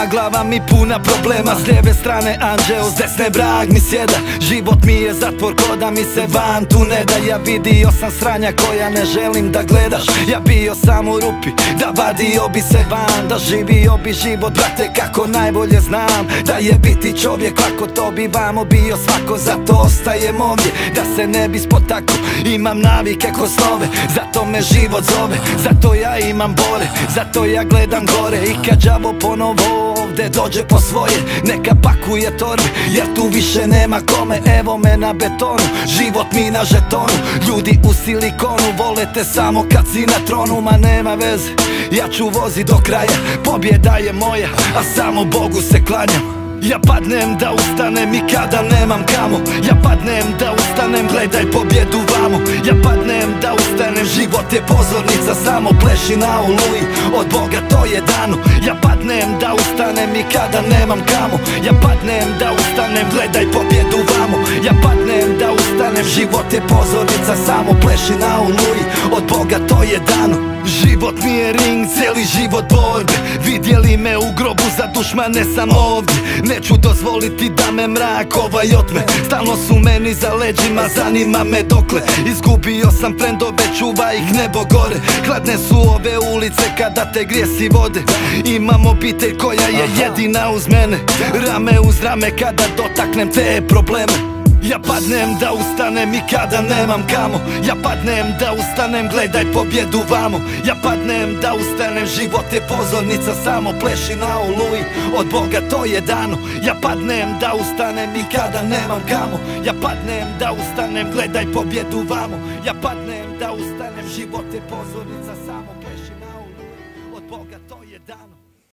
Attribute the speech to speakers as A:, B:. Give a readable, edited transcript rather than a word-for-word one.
A: glava mi puna problema. S lijeve strane anđeo, s desne vrag mi sjeda. Život mi je zatvor ko da mi se van tu ne da. Ja vidio sam sranja koja ne želim da gledaš. Ja bio sam u rupi, da vadio bi se van. Da živio bi život, brate, kako najbolje znam. Da je biti čovjek lako, to bi vamo bio svako. Zato ostajem ovdje, da se ne bi spotako. Imam navike ko snove, zato me život zove. Zato ja imam bore, zato ja gledam gore. I kad đavo ponovo ovdje dođe po svoje, neka pakuje torbe, jer tu više nema kome. Evo me na betonu, život mi na žetonu. Ljudi u silikonu vole te samo kad si na tronu. Ma nema veze, ja ću vozit do kraja. Pobjeda je moja, a samo Bogu se klanjam. Ja padnem da ustanem i kada nemam kamo. Ja padnem da ustanem, gledaj pobjedu vamo. Ja padnem da ustanem, život je pozornica, samo pleši na oluji, od Boga to je dano. Ja padnem da ustanem i kada nemam kamo. Ja padnem da ustanem, gledaj pobjedu vamo. Ja padnem da ustanem, život je pozornica, samo pleši na oluji, od Boga to je dano. Život mi je ring, cijeli život borbe. Vidjeli me u grobu, za dušmane sam ovdje. Neću dozvoliti da me mrak ovaj otme. Stalno su meni za leđima, zanima me dokle. Izgubio sam frendove, čuva ih nebo gore. Hladne su ove ulice kada te grijesi vode. Imam obitelj koja je jedina uz mene. Rame uz rame kada dotaknem te probleme. Ja padnem da ustanem i kada nemam kamo. Ja padnem da ustanem, gledaj pobjedu vamo. Ja padnem da ustanem, život je pozornica, samo pleši na oluji, od Boga to je dano. Ja padnem da ustanem i kada nemam kamo. Ja padnem da ustanem, gledaj pobjedu vamo. Ja padnem da ustanem, život je pozornica, samo pleši na oluji, od Boga to je dano.